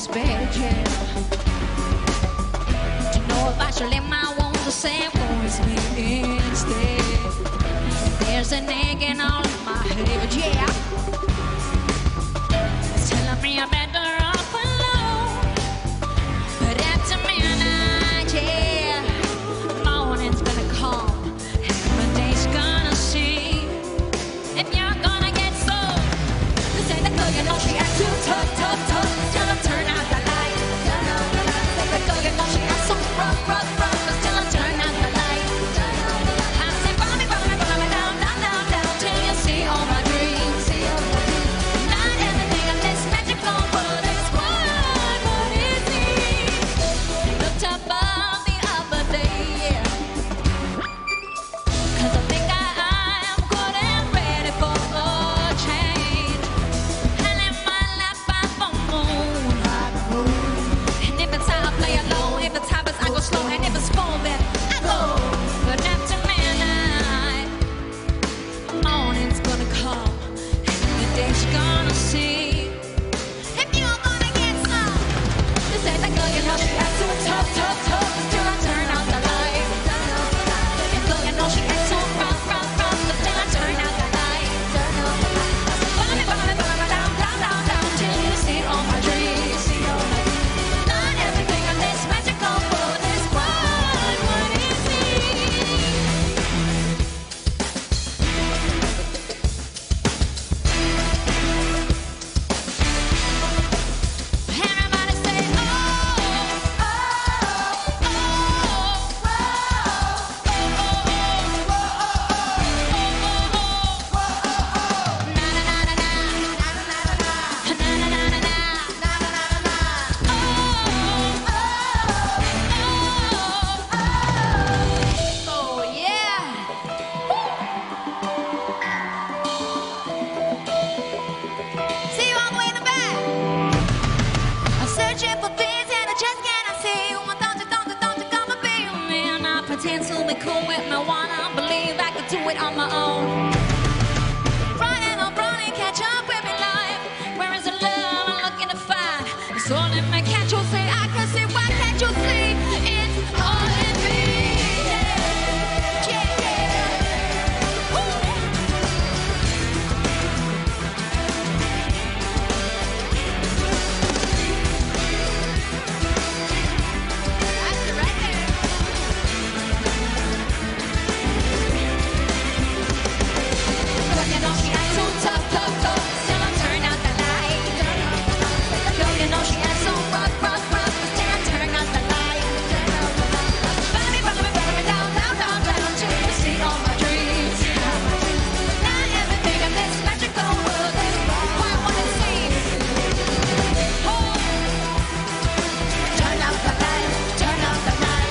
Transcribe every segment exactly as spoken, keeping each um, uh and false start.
this bed, yeah. To know if I should let my wounds the same wounds me instead. There's an aching all in my head, yeah. It's telling me I'm better off alone. But after midnight, yeah, morning's gonna come and the day's gonna see if you're gonna get sold. This ain't the girl, you know she acts too tough, tough, tough. Till I turn out the light. Say the girl, you know she acts so rough, rough, rough. But still I turn out the light. I say follow me, follow me, follow me down, down, down, down till you see all my dreams. Not everything in this magical world is what, what is it? Looked up on the other day, yeah. 'Cause I think I am good and ready for a change. And in my life I full moon. And if it's high, I play it low. If it's high, I go slow. And if it's full, then I go. But after midnight, morning's gonna come and the day's gonna see if you're gonna get some. This ain't the girl, you know she acts so tough, tough, tough. Till I turn out the light. The girl, you know she acts so rough, rough, rough. But till I turn out the light. Follow me, follow me, follow me down, down, down, down till you see all my dreams. Not everything in this magical world is what, what is it? Everybody say, oh, oh, oh, oh, na na na na na, na na na na na, oh, oh, yeah. See you all the way in the back. I'm searching for things and I just cannot see. Well, don't you, don't you, don't you come and be with me. And I pretend to be cool with me. Wanna believe I could do it on my own. Running, I'm running, catch up with me life. Where is the love I'm looking to find? It's all in me, can't you see? I can see, why can't you see? It's all in me. Yeah, yeah. Woo. That's it right there. Girl, you know she acts so tough, tough, tough. Till I turn out the light. Girl, you know she acts so rough, rough, rough. Till I turn out the light. Follow me, follow me, follow me down, down, down, down till you see all my dreams. Not everything in this magical world is what what it seems. Oh, turn out the light, turn out the light.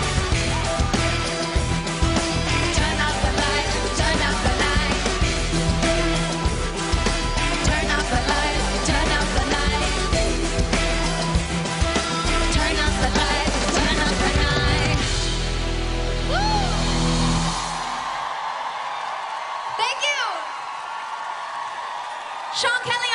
Turn out the light, turn out the light. Turn out the light, turn out the light. Turn out the light, turn out the light. Woo! Thank you. Sean Kelly